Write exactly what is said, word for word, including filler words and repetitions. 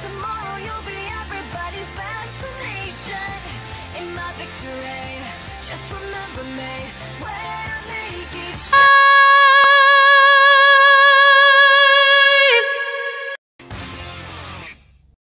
Tomorrow you'll be everybody's fascination. In my victory, just remember me. When